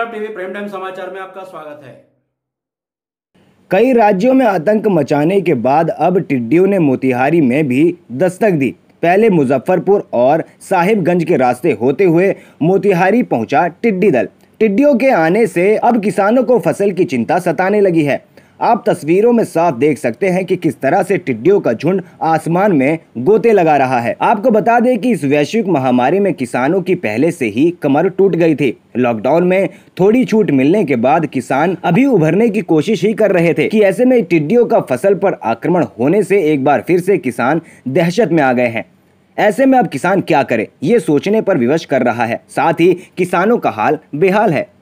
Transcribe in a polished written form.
Punjab TV prime time समाचार में आपका स्वागत है। कई राज्यों में आतंक मचाने के बाद अब टिड्डियों ने मोतिहारी में भी दस्तक दी। पहले मुजफ्फरपुर और साहिबगंज के रास्ते होते हुए मोतिहारी पहुंचा टिड्डी दल। टिड्डियों के आने से अब किसानों को फसल की चिंता सताने लगी है। आप तस्वीरों में साफ देख सकते हैं कि किस तरह से टिड्डियों का झुंड आसमान में गोते लगा रहा है। आपको बता दें कि इस वैश्विक महामारी में किसानों की पहले से ही कमर टूट गई थी। लॉकडाउन में थोड़ी छूट मिलने के बाद किसान अभी उभरने की कोशिश ही कर रहे थे कि ऐसे में टिड्डियों का फसल पर आक्रमण होने से एक बार फिर से किसान दहशत में आ गए हैं। ऐसे में अब किसान क्या करे, ये सोचने पर विवश कर रहा है। साथ ही किसानों का हाल बेहाल है।